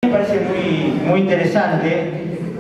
Me parece muy interesante,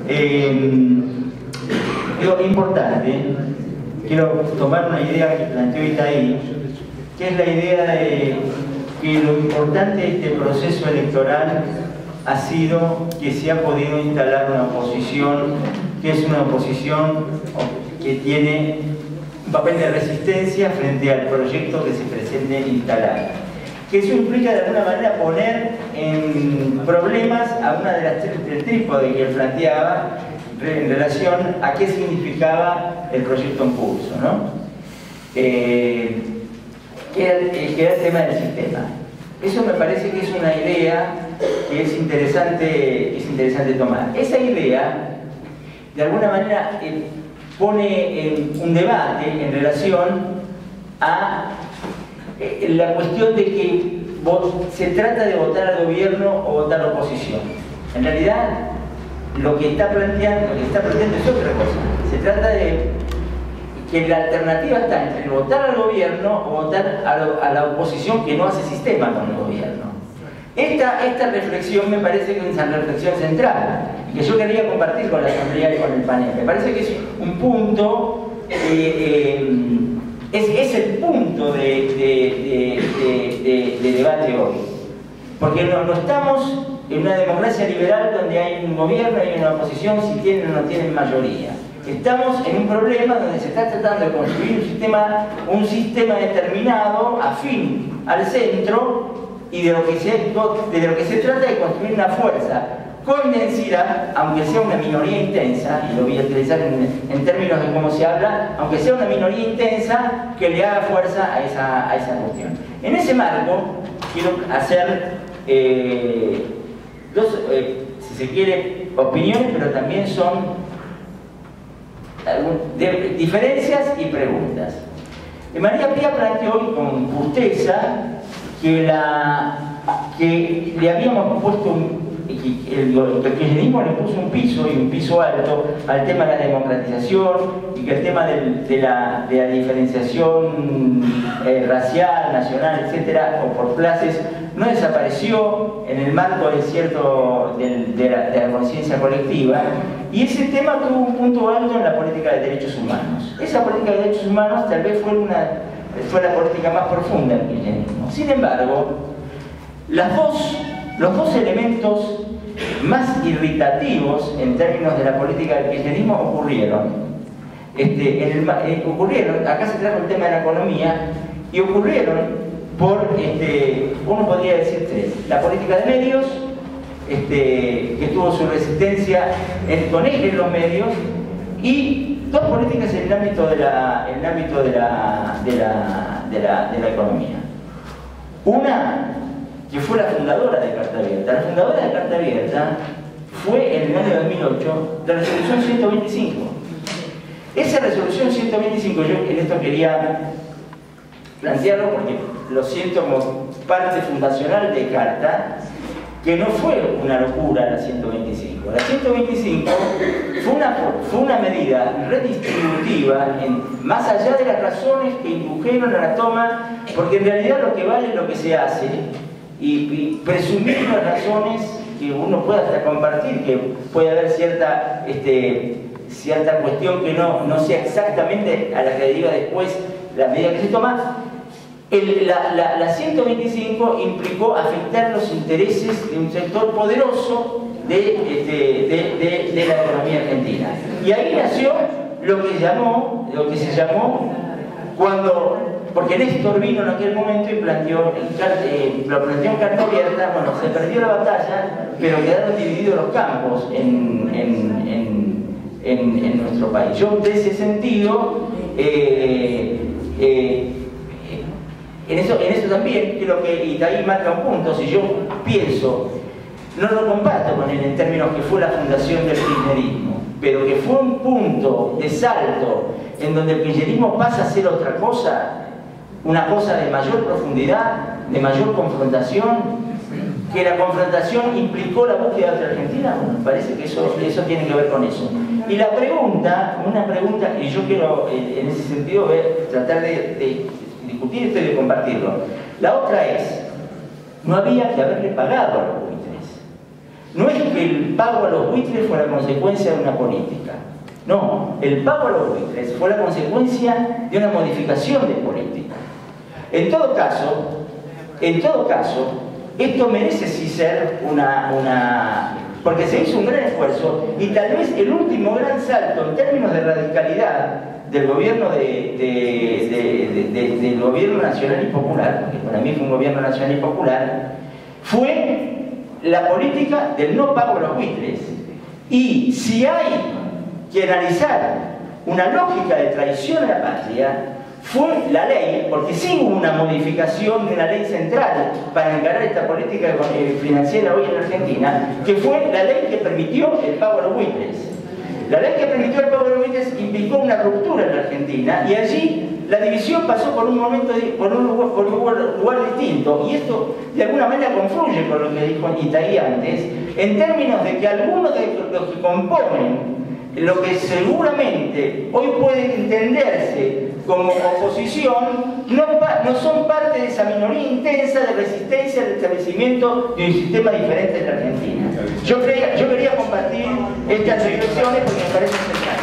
importante. Quiero tomar una idea que planteó Itaí, que es la idea de que lo importante de este proceso electoral ha sido que se ha podido instalar una oposición, que es una oposición que tiene un papel de resistencia frente al proyecto que se pretende instalar. Que eso implica de alguna manera poner en problemas a una de las tres trípodes que él planteaba en relación a qué significaba el proyecto en curso, ¿no? Que era el tema del sistema. Eso me parece que es una idea que es interesante tomar. Esa idea, de alguna manera, pone un debate en relación a la cuestión de que se trata de votar al gobierno o votar a la oposición. En realidad, lo que está planteando es otra cosa. Se trata de que la alternativa está entre votar al gobierno o votar a la oposición que no hace sistema con el gobierno. Esta reflexión me parece que es una reflexión central y que yo quería compartir con la Asamblea y con el panel. Me parece que es un punto, es el punto de debate hoy. Porque no estamos en una democracia liberal donde hay un gobierno y una oposición si tienen o no tienen mayoría. Estamos en un problema donde se está tratando de construir un sistema determinado, afín al centro, y de lo que se trata de construir una fuerza con densidad, aunque sea una minoría intensa, y lo voy a utilizar en términos de cómo se habla, aunque sea una minoría intensa que le haga fuerza a esa cuestión. En ese marco, quiero hacer dos, si se quiere, opiniones, pero también son diferencias y preguntas. María Pía planteó hoy con justeza que le habíamos puesto el kirchnerismo le puso un piso, y un piso alto, al tema de la democratización, y que el tema de la diferenciación racial, nacional, etcétera, o por clases, no desapareció en el marco de la conciencia colectiva, y ese tema tuvo un punto alto en la política de derechos humanos. Esa política de derechos humanos tal vez fue la política más profunda del kirchnerismo. Sin embargo, los dos elementos más irritativos en términos de la política del kirchnerismo ocurrieron. Acá se trata el tema de la economía, y ocurrieron por, uno podría decir tres: la política de medios, que tuvo su resistencia con eje en los medios, y dos políticas en el ámbito de la economía. Una, que fue la fundadora de Carta Abierta. La fundadora de Carta Abierta fue en el año 2008 la resolución 125. Esa resolución 125, yo en esto quería plantearlo porque lo siento como parte fundacional de Carta, que no fue una locura la 125. La 125 fue una medida redistributiva, más allá de las razones que indujeron a la toma, porque en realidad lo que vale es lo que se hace, y presumir las razones que uno pueda hasta compartir, que puede haber cierta cuestión que no sea exactamente a la que diga después la medida que se toma. La 125 implicó afectar los intereses de un sector poderoso de la economía argentina. Y ahí nació lo que se llamó porque Néstor vino en aquel momento y lo planteó en Carta Abierta. Bueno, se perdió la batalla, pero quedaron divididos los campos en nuestro país. Yo, de ese sentido, en eso también creo que Itaí marca un punto. Si yo pienso, no lo comparto con él en términos que fue la fundación del kirchnerismo, pero que fue un punto de salto en donde el kirchnerismo pasa a ser otra cosa, una cosa de mayor profundidad, de mayor confrontación, que la confrontación implicó la búsqueda de otra Argentina. Bueno, me parece que eso tiene que ver con eso. Y una pregunta que yo quiero en ese sentido tratar de discutir esto y de compartirlo. La otra es, no había que haberle pagado a los buitres. no es que el pago a los buitres fue la consecuencia de una política. No, el pago a los buitres fue la consecuencia de una modificación de política. En todo caso, esto merece sí ser porque se hizo un gran esfuerzo y tal vez el último gran salto en términos de radicalidad del gobierno del gobierno nacional y popular, porque para mí fue un gobierno nacional y popular, fue la política del no pago a los buitres. Y si hay que analizar una lógica de traición a la patria, fue la ley, porque sí hubo una modificación de una ley central para encarar esta política financiera hoy en Argentina, que fue la ley que permitió el pago a los buitres. La ley que permitió el pago a los buitres implicó una ruptura en la Argentina y allí la división pasó por un momento, por un lugar distinto, y esto de alguna manera confluye con lo que dijo Itaí antes, en términos de que algunos de los que componen lo que seguramente hoy puede entenderse como oposición, no son parte de esa minoría intensa de resistencia al establecimiento de un sistema diferente en la Argentina. Yo quería compartir estas reflexiones porque me parecen centrales.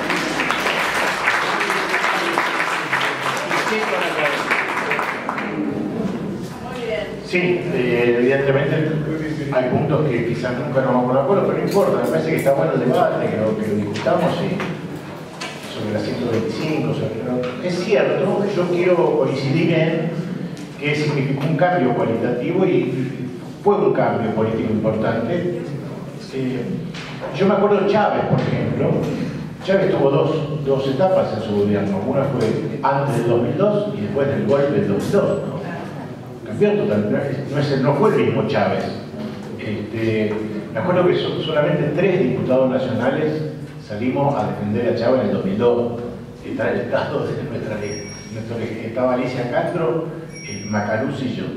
Sí, evidentemente hay puntos que quizás nunca nos vamos a acuerdo, pero no importa, me parece que está bueno el debate, que lo discutamos sobre la 125, es cierto, yo quiero coincidir en que significó un cambio cualitativo y fue un cambio político importante. Yo me acuerdo de Chávez, por ejemplo. Chávez tuvo dos etapas en su gobierno, una fue antes del 2002 y después del golpe del 2002, ¿no? Cambió totalmente, no fue el mismo Chávez. Me acuerdo que solamente 3 diputados nacionales salimos a defender a Chávez en el 2002. Está el estado de nuestra ley. Estaba Alicia Castro, Macaruz y yo.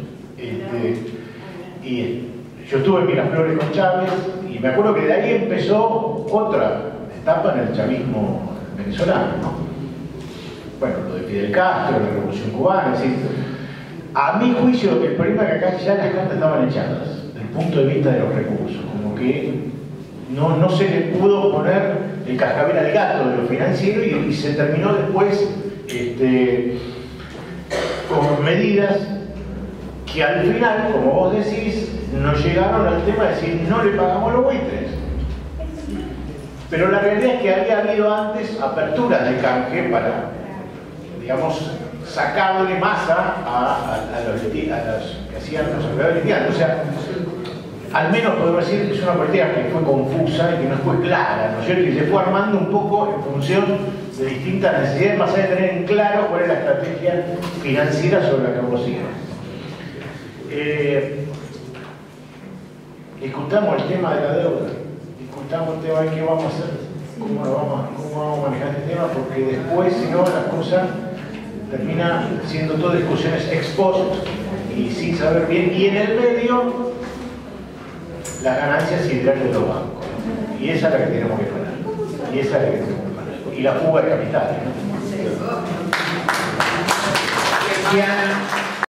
Y yo estuve en Miraflores con Chávez y me acuerdo que de ahí empezó otra etapa en el chavismo venezolano, ¿no? Bueno, lo de Fidel Castro, la Revolución Cubana, es decir, a mi juicio el problema es que acá ya las cartas estaban echadas, desde el punto de vista de los recursos, como que no se le pudo poner el cascabel al gato de lo financiero y se terminó después con medidas que al final, como vos decís, nos llegaron al tema de decir no le pagamos los buitres. Pero la realidad es que había habido antes aperturas de canje para, digamos, sacarle masa a los que hacían los empleados litigantes. O sea, al menos podemos decir que es una política que fue confusa y que no fue clara, ¿no es cierto? Y se fue armando un poco en función de distintas necesidades, más allá de tener en claro cuál es la estrategia financiera sobre la que vos sigas. Discutamos el tema de la deuda, discutamos el tema de qué vamos a hacer, cómo vamos a manejar este tema, porque después, si no, la cosa termina siendo todo discusiones ex post y sin saber bien, y en el medio las ganancias siderales de los bancos, y esa es la que tenemos que parar, y la fuga de capitales, ¿no?